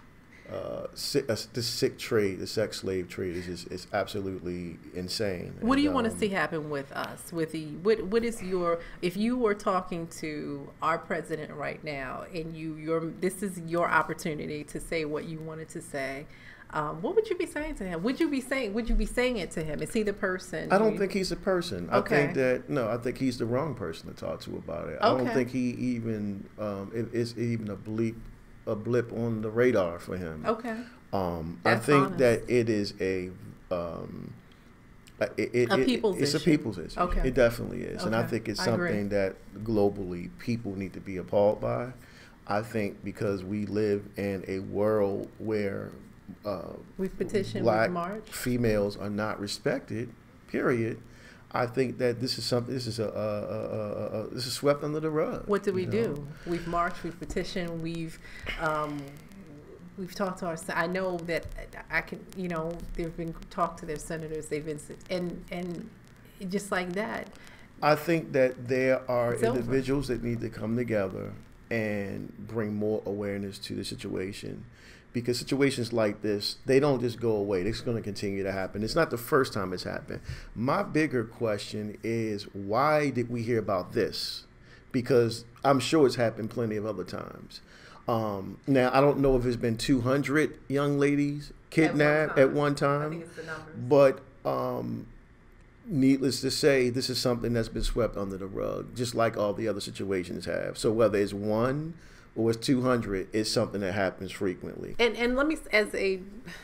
uh, sick, uh, this sick trade, the sex slave trade is just, it's absolutely insane. What do you and, want um, to see happen with us? With the what? What is your? If you were talking to our president right now, and you, your, this is your opportunity to say what you wanted to say. Um, what would you be saying to him? Would you be saying? Would you be saying it to him? Is he the person? I don't you, think he's the person. Okay. I think that no. I think he's the wrong person to talk to about it. Okay. I don't think he even um, it, it's even a bleep. a blip on the radar for him. Okay. Um, I think honest. that it is a um, it, it, a people's it, it's issue. a people's issue. Okay. It definitely is, okay. and I think it's something that globally people need to be appalled by. I think because we live in a world where uh, we've petitioned black with March. females are not respected. Period. I think that this is something. This is a, a, a, a, a this is swept under the rug. What do we know? do? We've marched. We've petitioned. We've um, we've talked to our. I know that I can. You know, they've been talked to their senators. They've been and and just like that. I think that there are it's individuals over. that need to come together and bring more awareness to the situation. Because situations like this, they don't just go away. It's going to continue to happen. It's not the first time it's happened. My bigger question is, why did we hear about this? Because I'm sure it's happened plenty of other times. Um, now, I don't know if it's been two hundred young ladies kidnapped at one time. At one time I think it's the numbers. But um, needless to say, this is something that's been swept under the rug, just like all the other situations have. So whether it's one or it's two hundred, it's something that happens frequently. And and let me, as a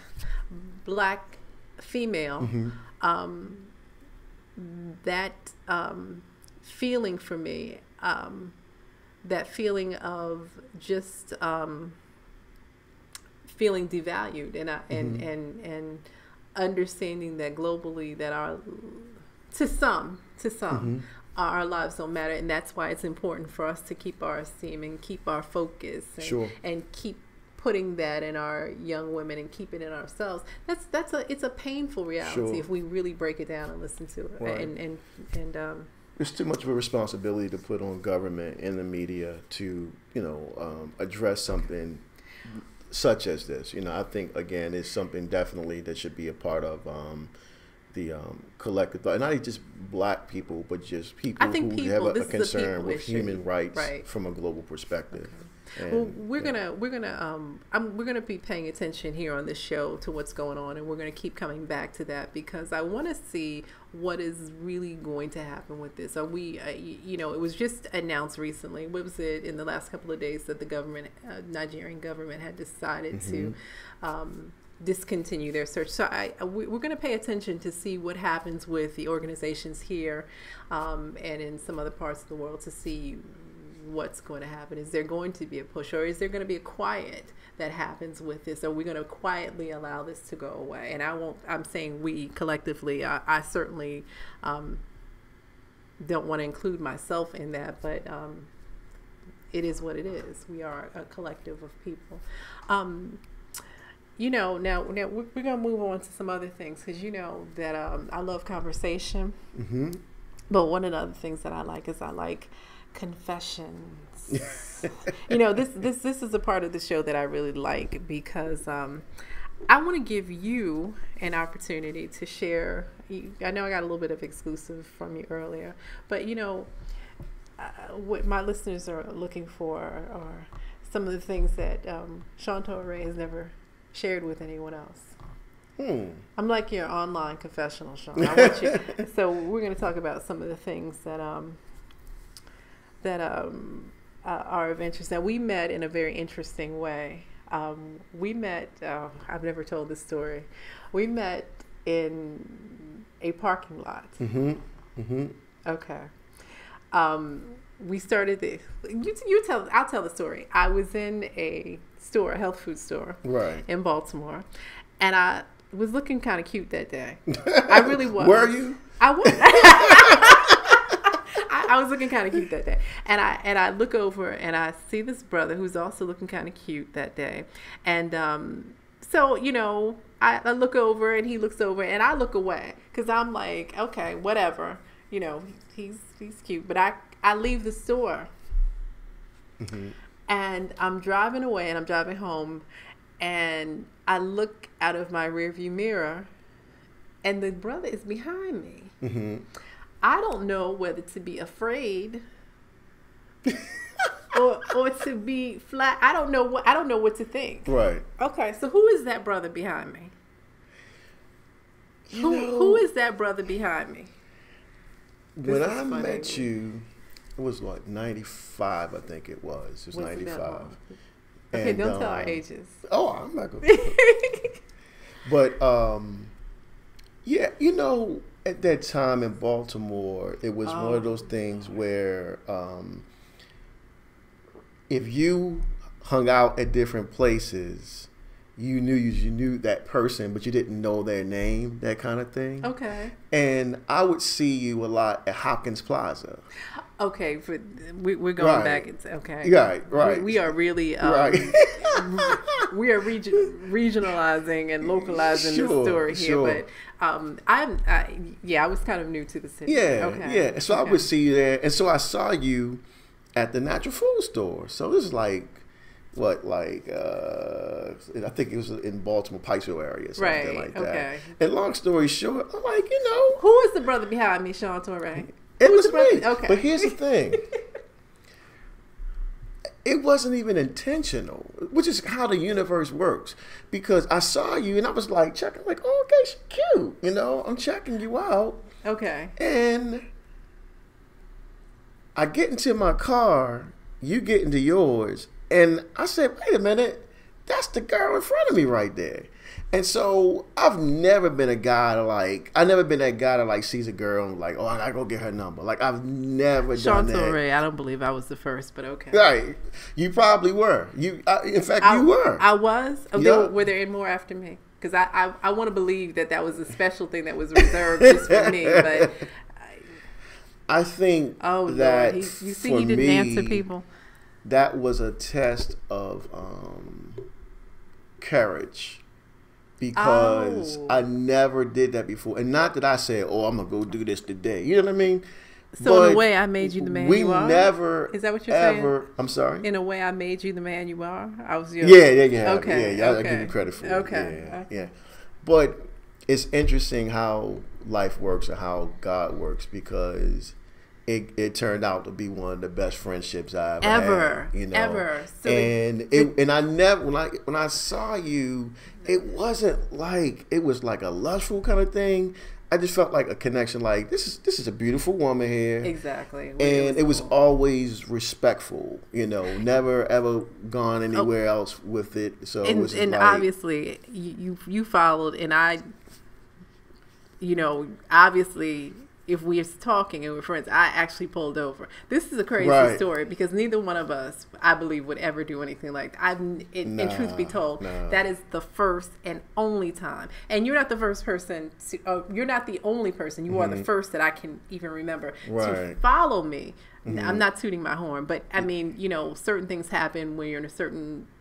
black female, mm-hmm. um, that um, feeling for me, um, that feeling of just um, feeling devalued, and uh, and, mm-hmm. and and understanding that globally that our to some to some. Mm-hmm. Our lives don't matter, and that's why it's important for us to keep our esteem and keep our focus and, sure. and keep putting that in our young women and keep it in ourselves. That's that's a it's a painful reality sure. if we really break it down and listen to it. Right. And and and um, it's too much of a responsibility to put on government and the media to you know um, address something such as this. You know, I think again it's something definitely that should be a part of. Um, the um, collective thought, not just black people, but just people who people, have a, a concern a with issue. human rights right. from a global perspective. Okay. And, well, we're yeah. gonna we're gonna um I'm, we're gonna be paying attention here on this show to what's going on, and we're gonna keep coming back to that because I want to see what is really going to happen with this. Are we, uh, you know, it was just announced recently. What was it in the last couple of days that the government, uh, Nigerian government, had decided mm-hmm. to. Um, discontinue their search. So I, we're going to pay attention to see what happens with the organizations here um, and in some other parts of the world to see what's going to happen. Is there going to be a push, or is there going to be a quiet that happens with this? Are we going to quietly allow this to go away? And I won't, I'm saying we collectively, I, I certainly um, don't want to include myself in that, but um, it is what it is. We are a collective of people. Um, You know, now, now we're, we're going to move on to some other things because you know that um, I love conversation. Mm-hmm. But one of the other things that I like is I like Confessions. You know, this this this is a part of the show that I really like because um, I want to give you an opportunity to share. I know I got a little bit of exclusive from you earlier, but you know, uh, what my listeners are looking for are some of the things that um, Chantel Ray has never shared with anyone else. Hmm. I'm like your online confessional, Sean. I want you. So we're going to talk about some of the things that um that um uh, are of interest. Now we met in a very interesting way. Um, we met. Uh, I've never told this story. We met in a parking lot. Mm-hmm. Mm-hmm. Okay. Um, we started the. You, you tell. I'll tell the story. I was in a store, a health food store, Right. in Baltimore, and I was looking kind of cute that day. I really was. Were you? I was. I, I was looking kind of cute that day, and I and I look over and I see this brother who's also looking kind of cute that day, and um, so you know, I, I look over and he looks over and I look away because I'm like, okay, whatever, you know, he's he's cute, but I I leave the store, Mm-hmm. and I'm driving away and I'm driving home, and I look out of my rearview mirror, and the brother is behind me. Mm-hmm. I don't know whether to be afraid or or to be flat. I don't know what I don't know what to think. Right. Okay, so who is that brother behind me? You Who know, who is that brother behind me? when is I funny. met you, it was like ninety-five, I think it was. It was Wasn't that ninety-five. long? Okay, And, don't tell our um, ages. Oh, I'm not going to. But, um, yeah, you know, at that time in Baltimore, it was Oh. one of those things where um, if you hung out at different places, you knew you, you knew that person, but you didn't know their name, that kind of thing. Okay. And I would see you a lot at Hopkins Plaza. Okay, for, we, we're going Right. back. It's okay. Right, right. We, we are really um, Right. we are region, regionalizing and localizing Sure, the story here, sure. but um, I'm I, yeah, I was kind of new to the city. Yeah, Okay. yeah. So I Okay. would see you there, and so I saw you at the natural food store. So this is like, what, like, uh, I think it was in Baltimore, Pikesville area, something Right, like that. okay. And long story short, I'm like, you know, Who is the brother behind me, Sean Torre? it Who's was the brother? me. Okay. But here's the thing. It wasn't even intentional, which is how the universe works. Because I saw you and I was like checking, like, oh, okay, she's cute. You know, I'm checking you out. Okay. And I get into my car, you get into yours, and I said, wait a minute, that's the girl in front of me right there. And so I've never been a guy to like, I've never been that guy that like sees a girl and like, oh, I gotta go get her number. Like I've never Sean done that. Torre, I don't believe I was the first, but okay. Right. You probably were. You, I, in fact, I, you were. I was. Oh, Yeah. there were, were there any more after me? Because I, I, I want to believe that that was a special thing that was reserved just for me. But I think oh that Lord, he, you see, for he didn't me, answer people. that was a test of um, courage. Because Oh. I never did that before. And not that I said, oh, I'm going to go do this today. You know what I mean? So in But a way, I made you the man we you are. never, Is that what you're ever, saying? I'm sorry? In a way, I made you the man you are. I was your Yeah, yeah, yeah. Okay, Yeah, yeah, I okay. give you credit for it. Okay, Yeah, okay. yeah. But it's interesting how life works and how God works because it, it turned out to be one of the best friendships I ever, Ever, had. You know? ever. So and it- it, and I never when I when I saw you, it wasn't like it was like a lustful kind of thing. I just felt like a connection. Like this is this is a beautiful woman here. Exactly. And it was cool. always respectful, you know, never ever gone anywhere else with it. So it and, was just and like, obviously you, you you followed, and I, you know, obviously if we're talking and we're friends, I actually pulled over. This is a crazy Right. story because neither one of us, I believe, would ever do anything like that. I've, in, in Nah, truth be told, nah. that is the first and only time. And you're not the first person to, uh, you're not the only person. You are the first that I can even remember to Mm-hmm. Right. Mm-hmm. follow me. I'm not tooting my horn, but I mean, you know, certain things happen when you're in a certain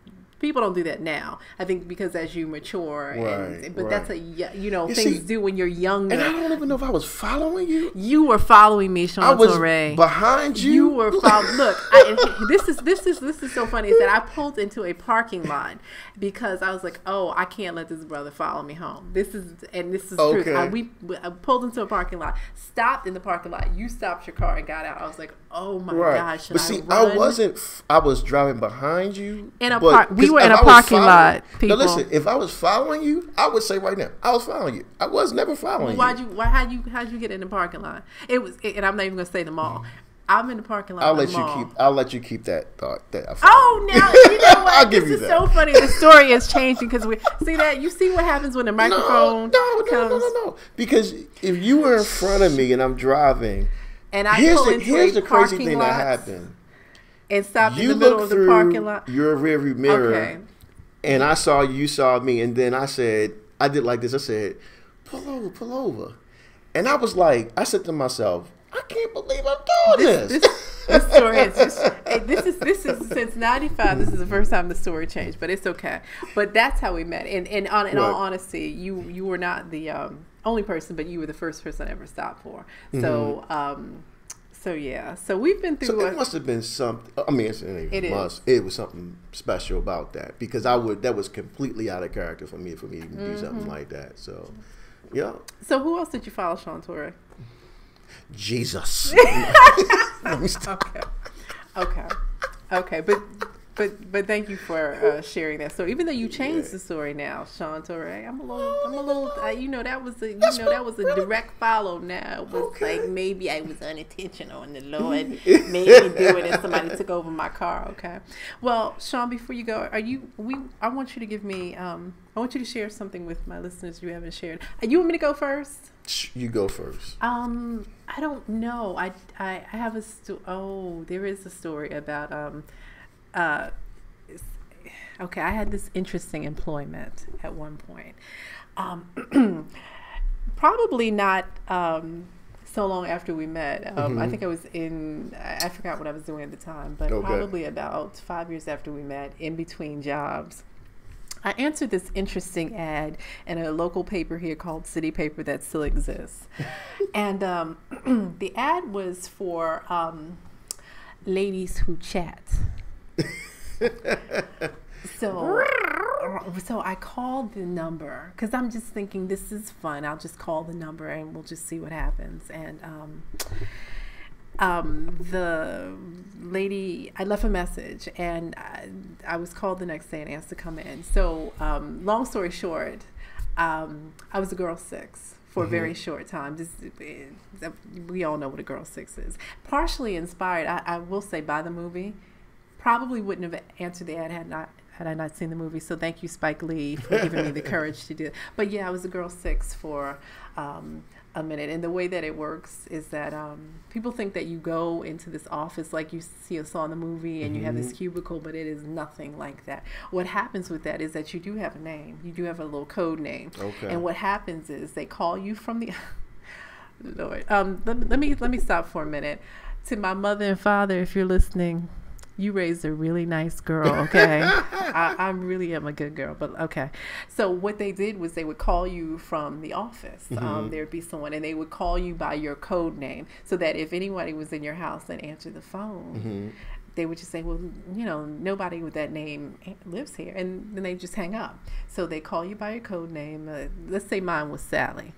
people don't do that now. I think because as you mature, Right, and, but right. that's a you know You things see, do when you're younger. And I don't even know if I was following you. You were following me, Sean I was Torre. behind you. You were following. Look, I, and this is this is this is so funny. Is that I pulled into a parking lot because I was like, oh, I can't let this brother follow me home. This is and this is Okay. true. I, we I pulled into a parking lot, stopped in the parking lot. You stopped your car and got out. I was like, oh my Right. gosh, should But see, I, I, run? wasn't. f- I was driving behind you. In a but- par- we 'cause were if in a I was parking following- lot, people. Now listen, if I was following you, I would say right now, I was following you. I was never following Why'd you. you? Why? How'd you? How'd you get in the parking lot? It was, and I'm not even gonna say the mall. I'm in the parking lot. I'll of the let you mall. keep. I'll let you keep that thought. That I followed Oh, you. now you know what? I'll give this you is that. so funny. The story is changing because we see that. You see what happens when the No, microphone no, no, comes. no, no, no. Because if you were in front of me and I'm driving, And I here's pull the into here's a the crazy parking thing lot that happened. and stop in You the middle looked of the through parking lot. your rearview mirror, Okay. and I saw you, you saw me, and then I said, I did like this. I said, "Pull over, pull over," and I was like, I said to myself, "I can't believe I'm doing this." This, this story is just. Hey, this is this is since ninety-five. This is the first time the story changed, but it's okay. But that's how we met. And and on, in all Right. honesty, you you were not the um, only person, but you were the first person I ever stopped for. So um, so yeah. So we've been through. So a, it must have been something. I mean, it's, it, It is. must. It was something special about that because I would. That was completely out of character for me for me to do Mm-hmm. something like that. So, yeah, so who else did you follow, Sean Torre? Jesus. Let me stop. Okay. Okay. Okay. But but but thank you for uh, sharing that. So even though you changed Yeah. the story now, Sean Torre, I'm a little I'm a little uh, you know that was a you know that was a direct follow now. It was Okay. like maybe I was unintentional and the Lord made me do it and somebody took over my car. Okay. Well, Sean, before you go, are you we I want you to give me um I want you to share something with my listeners you haven't shared. Uh, You want me to go first? You go first. Um, I don't know. I, I, I have a sto- oh, there is a story about um, uh, it's- okay. I had this interesting employment at one point. Um, probably not um so long after we met. Um, I Mhm. think I was in. I I forgot what I was doing at the time, but Okay. probably about five years after we met, in between jobs. I answered this interesting ad in a local paper here called City Paper that still exists. And um, the ad was for um, ladies who chat. So, so I called the number because I'm just thinking this is fun. I'll just call the number and we'll just see what happens. And um, um, the lady, I left a message and I, I was called the next day and asked to come in. So, um, long story short, um, I was a girl six for a very short time. Just, we all know what a girl six is. Partially inspired, I, I will say, by the movie. Probably wouldn't have answered the ad had not had I not seen the movie. So thank you, Spike Lee, for giving me the courage to do it. But yeah, I was a girl six for um, a minute. And the way that it works is that um, people think that you go into this office like you see us saw in the movie and you have this cubicle, but it is nothing like that. What happens with that is that you do have a name. You do have a little code name. Okay. And what happens is they call you from the... Lord. Um, let, let me let me stop for a minute. To my mother and father, if you're listening, you raised a really nice girl, okay? I, I really am a good girl, but okay. So what they did was they would call you from the office. Mm-hmm. Um, there would be someone, and they would call you by your code name so that if anybody was in your house and answered the phone, Mm-hmm. they would just say, well, you know, nobody with that name lives here. And then they just hang up. So they call you by your code name. Uh, let's say mine was Sally.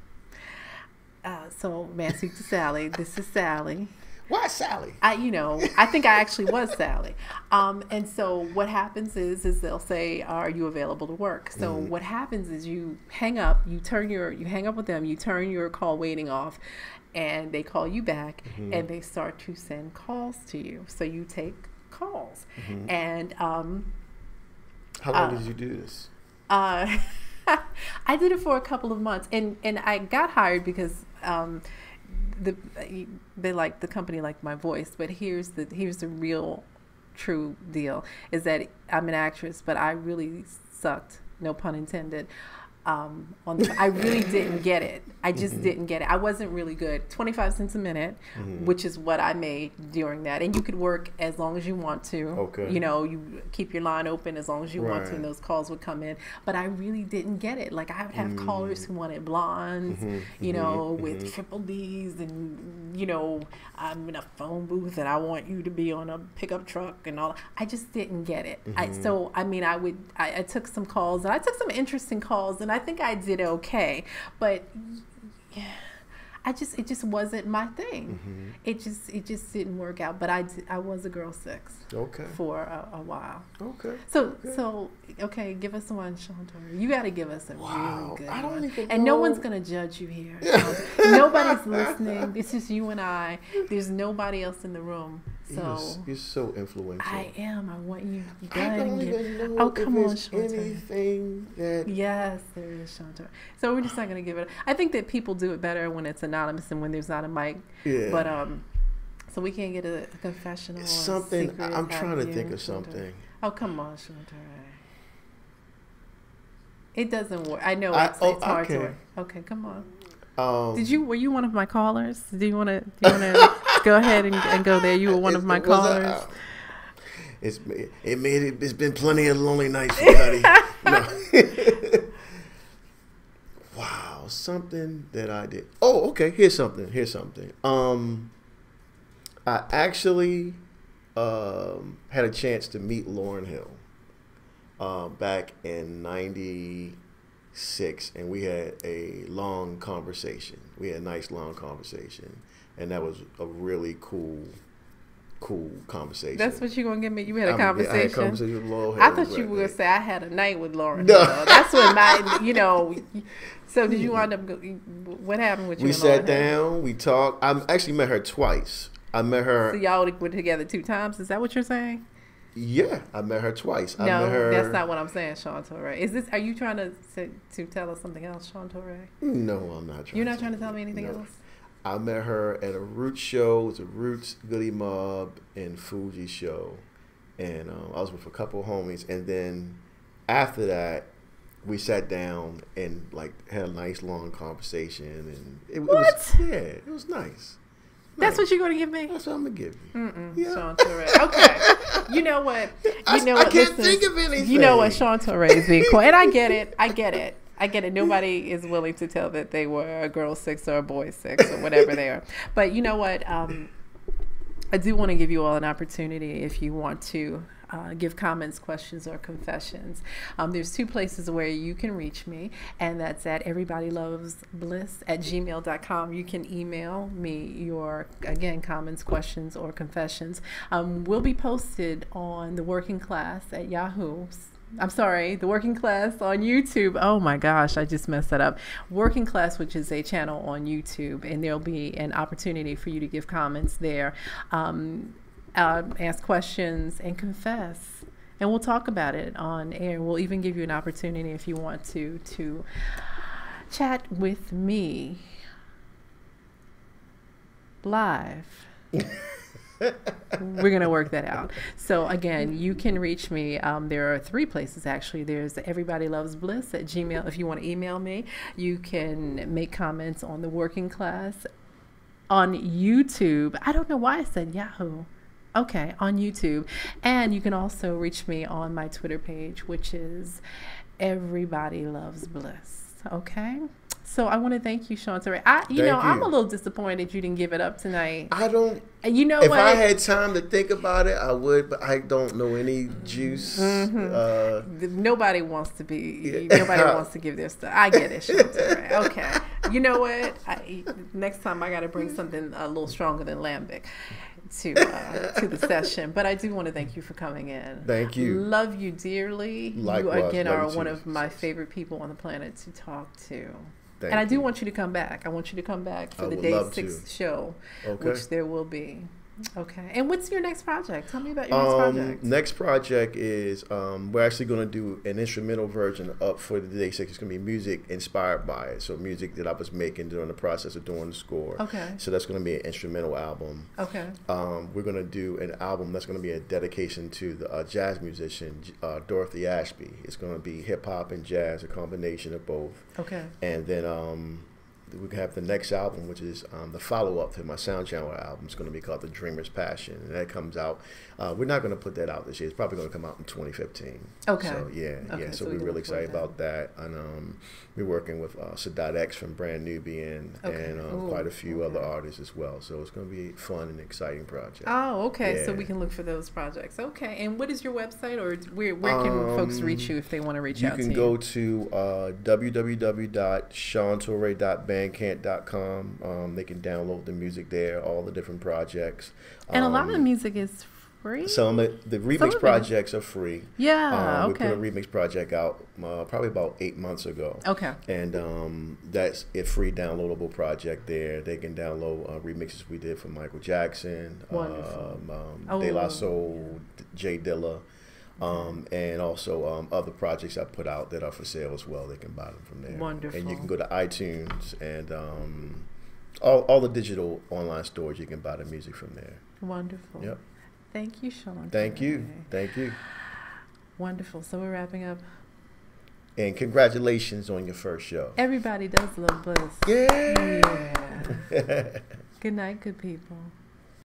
Uh, so, may I speak to Sally? This is Sally. Why Sally? I, you know, I think I actually was Sally. Um, and so what happens is, is they'll say, are you available to work? So Mm-hmm. what happens is you hang up, you turn your, you hang up with them, you turn your call waiting off, and they call you back, Mm-hmm. and they start to send calls to you. So you take calls. Mm-hmm. And um, How long uh, did you do this? uh, I did it for a couple of months, and, and I got hired because um, the they like the company liked my voice. But here's the here's the real true deal is that I'm an actress, but I really sucked, no pun intended, um, on the, I really didn't get it. I just mm-hmm. didn't get it. I wasn't really good. twenty-five cents a minute, mm-hmm. which is what I made during that. And you could work as long as you want to. Okay. You know, you keep your line open as long as you right. want to, and those calls would come in. But I really didn't get it. Like, I would have mm-hmm. callers who wanted blondes, mm-hmm. you know, mm-hmm. with triple D's, and, you know, I'm in a phone booth and I want you to be on a pickup truck and all. I just didn't get it. Mm-hmm. I, so, I mean, I would, I, I took some calls, and I took some interesting calls, and I think I did okay. But yeah, I just, it just wasn't my thing. Mm-hmm. It just, it just didn't work out. But I, did, I was a girl six. Okay. For a, a while. Okay. So, okay. so okay, give us one, Shontori. You got to give us a wow. really good I don't one. even and know. no one's gonna judge you here. Nobody's listening. It's just you and I. There's nobody else in the room. So you're, you're so influential. I am. I want you. you go I ahead don't and even get, know oh, if come on, there's Shontori. anything that. Yes, there is, Shontori. So we're just not gonna give it. I think that people do it better when it's anonymous and when there's not a mic. Yeah. But um, so we can't get a, a confessional. Something. Secret I'm trying to you, think of Shontori. something. Oh, come on, Shontori. It doesn't work. I know I, it's, oh, it's hard okay. to work. Okay, come on. Um, Did you? Were you one of my callers? Do you want to? Do you want to go ahead and, and go there? You were one of my callers. Uh, it's it made it. It's been plenty of lonely nights for Duddy. No. Wow, something that I did. Oh, okay. Here's something. Here's something. Um, I actually um had a chance to meet Lauryn Hill uh, back in ninety. Six, and we had a long conversation. We had a nice long conversation, and that was a really cool, cool conversation. That's what you're gonna give me. You had a I'm, conversation. I had a conversation with Lauryn Hill. I thought you were gonna say I had a night with Lauryn Hill. No. That's what my, you know. So did you wind up? What happened with you? We and sat Lauryn down. Hill? We talked. I actually met her twice. I met her. So y'all were together two times. Is that what you're saying? Yeah, I met her twice. No, I met her... that's not what I'm saying, Shontori. Is this? Are you trying to to, to tell us something else, Shontori? No, I'm not trying. You're not to trying to tell me anything no. else? I met her at a Roots show. It was a Roots Goody Mob and Fuji show, and um, I was with a couple of homies. And then after that, we sat down and like had a nice long conversation. And it, what? it was yeah, it was nice. That's what you're going to give me? That's what I'm going to give you. Mm-mm, yeah. Shontori. Okay. You know what? You I, know I what? can't Listen, think of anything. You know what? Shontori is being quiet. And I get it. I get it. I get it. Nobody is willing to tell that they were a girl six or a boy six or whatever they are. But you know what? Um, I do want to give you all an opportunity if you want to uh, give comments, questions, or confessions. Um, there's two places where you can reach me, and that's at everybodylovesbliss at gmail dot com. You can email me your, again, comments, questions, or confessions. Um, will be posted on the Working Class at Yahoo. I'm sorry, the Working Class on YouTube. Oh my gosh, I just messed that up. Working Class, which is a channel on YouTube, and there'll be an opportunity for you to give comments there, um, uh, ask questions, and confess. And we'll talk about it on air. We'll even give you an opportunity if you want to to chat with me live. We're going to work that out. So again, you can reach me. Um, there are three places actually. There's everybodylovesbliss at Gmail. If you want to email me, you can make comments on the Working Class on YouTube. I don't know why I said Yahoo. Okay, on YouTube. And you can also reach me on my Twitter page, which is Everybody Loves Bliss. Okay? So I want to thank you, Shontori. I, you thank know, you. I'm a little disappointed you didn't give it up tonight. I don't. You know if what? I had time to think about it, I would, but I don't know any juice. Mm-hmm. Uh, nobody wants to be. Yeah. Nobody wants to give their stuff. I get it, Shontori. Okay. You know what? I, next time I got to bring something a little stronger than lambic to uh, to the session. But I do want to thank you for coming in. Thank you. Love you dearly. Likewise, you again are love you one too. of my favorite people on the planet to talk to. Thank and I do you. want you to come back. I want you to come back for I the would day love six to. show, Okay. which there will be. Okay. And what's your next project? Tell me about your next Um, project. next project is um, we're actually going to do an instrumental version up for the Day Six. It's going to be music inspired by it, so music that I was making during the process of doing the score. Okay. So that's going to be an instrumental album. Okay. Um, we're going to do an album that's going to be a dedication to the uh, jazz musician uh, Dorothy Ashby. It's going to be hip hop and jazz, a combination of both. Okay. And then um, we have the next album, which is um, the follow-up to my Sound Channel album. It's going to be called The Dreamer's Passion, and that comes out. Uh, we're not going to put that out this year. It's probably going to come out in twenty fifteen. Okay. So yeah, Okay, yeah. So, so we we're can really look forward excited to about that, and um, we're working with uh, Sadat X from Brand Nubian Okay. and um, Ooh, quite a few okay. other artists as well. So it's going to be a fun and exciting project. Oh, okay. So Yeah. we can look for those projects. Okay. And what is your website, or where where can folks Um, reach you if they want to reach You out can to go you? to uh, w w w dot sean torre dot bandcamp dot com. Um, they can download the music there, all the different projects. And a lot of the Um, music is free. Some of the Some remix of it. projects are free. Yeah. Um, okay. We put a remix project out uh, probably about eight months ago. Okay. And um, that's a free downloadable project there. They can download uh, remixes we did for Michael Jackson, Wonderful. um, um, Oh. De La Soul, Jay Dilla, um, and also um, other projects I put out that are for sale as well. They can buy them from there. Wonderful. And you can go to iTunes and um, all, all the digital online stores. You can buy the music from there. Wonderful. Yep. Thank you, Sean. Thank you. Thank you. Wonderful. So we're wrapping up. And congratulations on your first show. Everybody does love Bliss. Yeah. Yeah. Good night, good people.